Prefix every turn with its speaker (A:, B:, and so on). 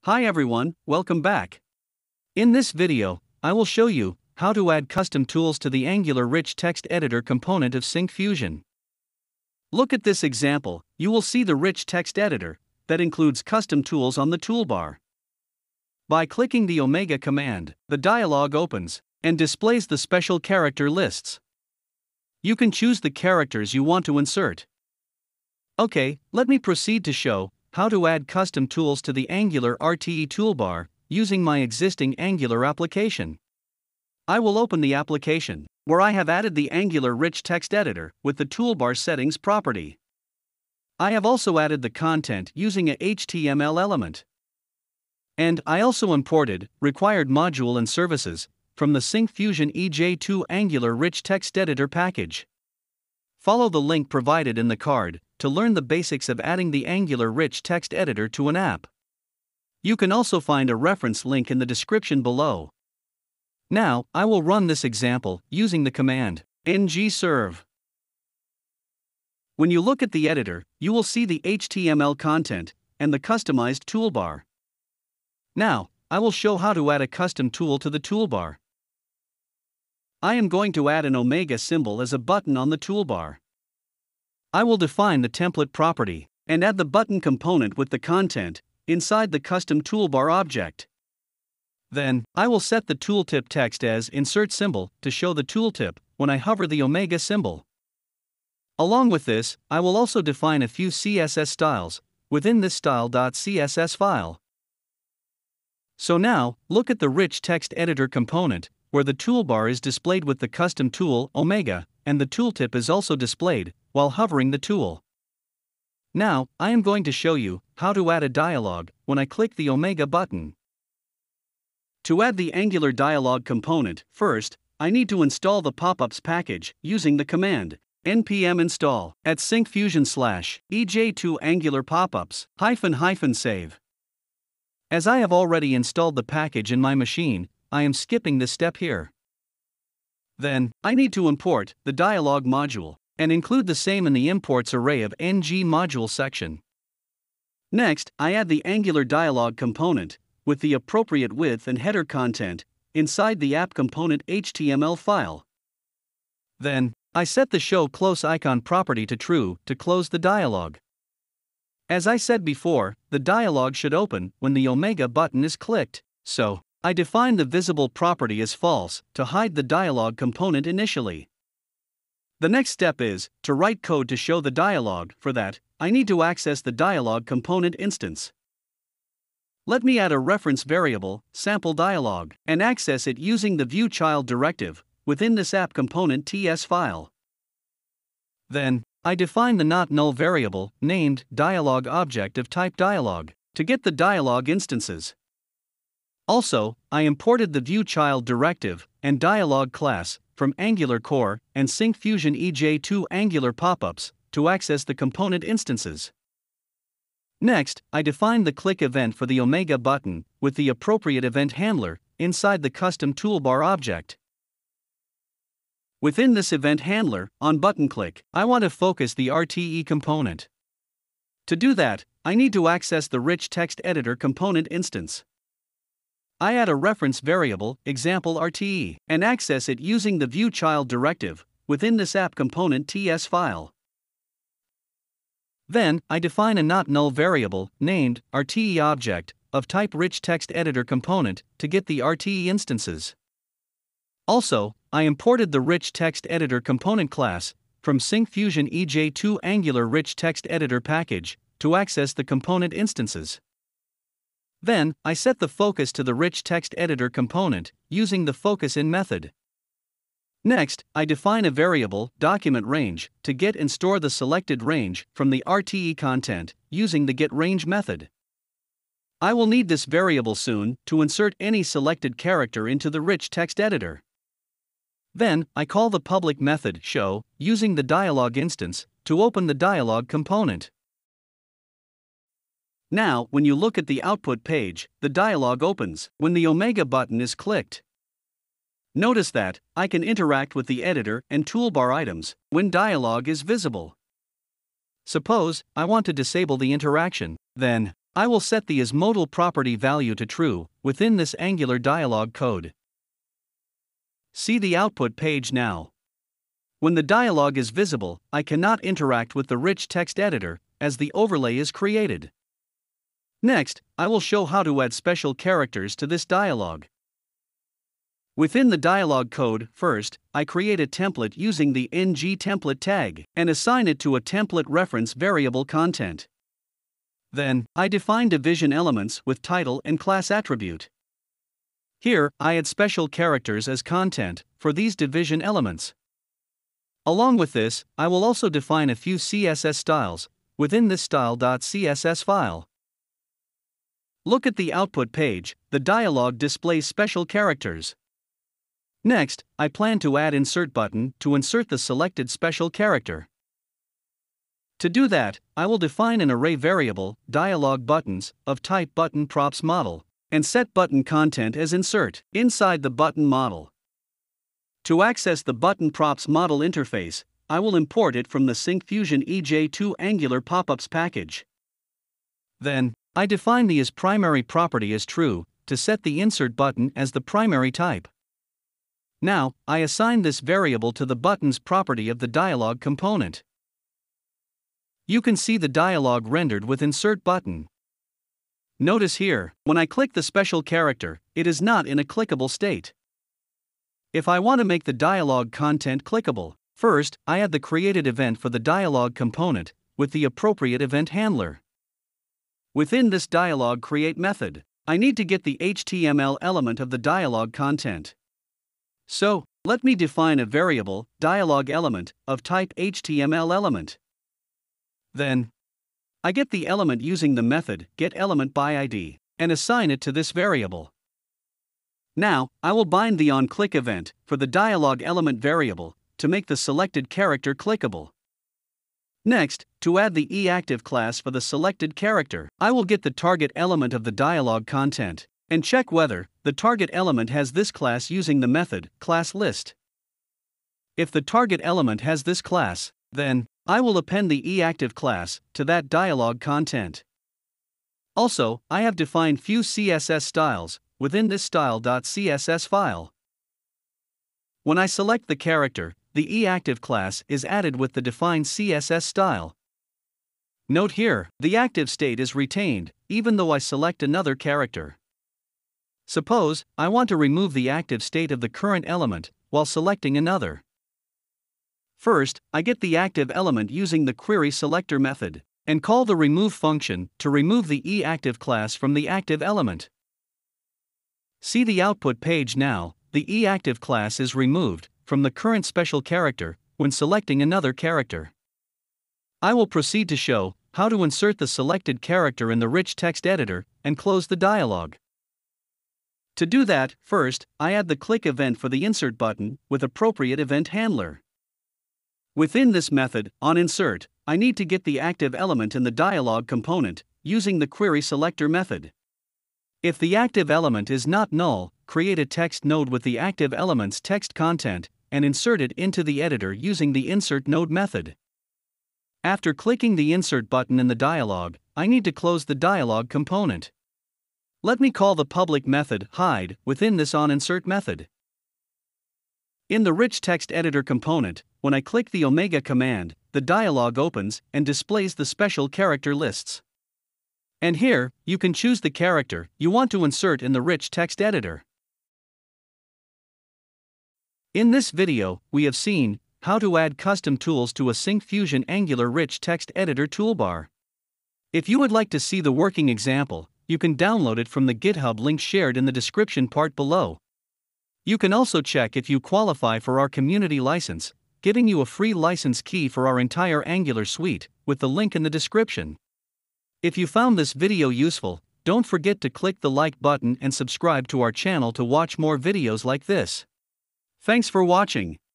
A: Hi everyone, welcome back. In this video, I will show you how to add custom tools to the Angular Rich Text Editor component of Syncfusion. Look at this example. You will see the Rich Text Editor that includes custom tools on the toolbar. By clicking the Omega command, the dialog opens and displays the special character lists. You can choose the characters you want to insert. Okay, let me proceed to show how to add custom tools to the Angular RTE toolbar using my existing Angular application. I will open the application, where I have added the Angular Rich Text Editor with the toolbar settings property. I have also added the content using a HTML element. And I also imported required module and services from the Syncfusion EJ2 Angular Rich Text Editor package. Follow the link provided in the card to learn the basics of adding the Angular Rich Text Editor to an app. You can also find a reference link in the description below. Now, I will run this example using the command ngserve. When you look at the editor, you will see the HTML content and the customized toolbar. Now, I will show how to add a custom tool to the toolbar. I am going to add an Omega symbol as a button on the toolbar. I will define the template property and add the button component with the content inside the custom toolbar object. Then, I will set the tooltip text as insert symbol to show the tooltip when I hover the Omega symbol. Along with this, I will also define a few CSS styles within this style.css file. So now, look at the Rich Text Editor component, where the toolbar is displayed with the custom tool Omega, and the tooltip is also displayed while hovering the tool. Now, I am going to show you how to add a dialog when I click the Omega button. To add the Angular dialog component, first, I need to install the popups package using the command npm install at syncfusion/ej2 angular popups --save. As I have already installed the package in my machine, I am skipping this step here. Then, I need to import the dialog module and include the same in the imports array of ng module section. Next, I add the Angular dialog component with the appropriate width and header content inside the app component HTML file. Then, I set the show close icon property to true to close the dialog. As I said before, the dialog should open when the Omega button is clicked, so I define the visible property as false to hide the dialog component initially. The next step is to write code to show the dialog. For that, I need to access the dialog component instance. Let me add a reference variable, sample dialog, and access it using the viewChild directive within this app component TS file. Then, I define the not null variable named dialog object of type dialog to get the dialog instances. Also, I imported the viewChild directive and dialog class from Angular Core and Syncfusion EJ2 Angular popups to access the component instances. Next, I define the click event for the Omega button with the appropriate event handler inside the custom toolbar object. Within this event handler, on button click, I want to focus the RTE component. To do that, I need to access the Rich Text Editor component instance. I add a reference variable, example RTE, and access it using the viewChild directive within this app component TS file. Then, I define a not null variable named RTE object of type Rich Text Editor component to get the RTE instances. Also, I imported the Rich Text Editor component class from Syncfusion EJ2 Angular Rich Text Editor package to access the component instances. Then, I set the focus to the Rich Text Editor component using the focus_in method. Next, I define a variable, document range, to get and store the selected range from the RTE content using the getRange method. I will need this variable soon to insert any selected character into the Rich Text Editor. Then, I call the public method show using the dialog instance to open the dialog component. Now, when you look at the output page, the dialog opens when the Omega button is clicked. Notice that I can interact with the editor and toolbar items when dialog is visible. Suppose I want to disable the interaction, then I will set the isModal property value to true within this Angular dialog code. See the output page now. When the dialog is visible, I cannot interact with the rich text editor as the overlay is created. Next, I will show how to add special characters to this dialog. Within the dialog code, first, I create a template using the ngTemplate tag and assign it to a template reference variable content. Then, I define division elements with title and class attribute. Here, I add special characters as content for these division elements. Along with this, I will also define a few CSS styles within this style.css file. Look at the output page, the dialog displays special characters. Next, I plan to add insert button to insert the selected special character. To do that, I will define an array variable, dialog buttons, of type button props model, and set button content as insert inside the button model. To access the button props model interface, I will import it from the Syncfusion EJ2 Angular popups package. Then, I define the isPrimary property as true to set the insert button as the primary type. Now, I assign this variable to the buttons property of the dialog component. You can see the dialog rendered with insert button. Notice here, when I click the special character, it is not in a clickable state. If I want to make the dialog content clickable, first, I add the created event for the dialog component with the appropriate event handler. Within this dialog create method, I need to get the HTML element of the dialog content. So, let me define a variable, dialog element, of type HTML element. Then, I get the element using the method getElementById and assign it to this variable. Now, I will bind the onClick event for the dialog element variable to make the selected character clickable. Next, to add the eActive class for the selected character, I will get the target element of the dialog content and check whether the target element has this class using the method classList. If the target element has this class, then I will append the eActive class to that dialog content. Also, I have defined few CSS styles within this style.css file. When I select the character, the eActive class is added with the defined CSS style. Note here, the active state is retained, even though I select another character. Suppose I want to remove the active state of the current element while selecting another. First, I get the active element using the querySelector method and call the remove function to remove the eActive class from the active element. See the output page now, the eActive class is removed from the current special character when selecting another character. I will proceed to show how to insert the selected character in the rich text editor and close the dialog. To do that, first, I add the click event for the insert button with appropriate event handler. Within this method, on insert, I need to get the active element in the dialog component using the querySelector method. If the active element is not null, create a text node with the active element's text content and insert it into the editor using the insertNode method. After clicking the insert button in the dialog, I need to close the dialog component. Let me call the public method hide within this onInsert method. In the rich text editor component, when I click the omega command, the dialog opens and displays the special character lists. And here, you can choose the character you want to insert in the rich text editor. In this video, we have seen how to add custom tools to a Syncfusion Angular rich text editor toolbar. If you would like to see the working example, you can download it from the GitHub link shared in the description part below. You can also check if you qualify for our community license, giving you a free license key for our entire Angular suite, with the link in the description. If you found this video useful, don't forget to click the like button and subscribe to our channel to watch more videos like this. Thanks for watching.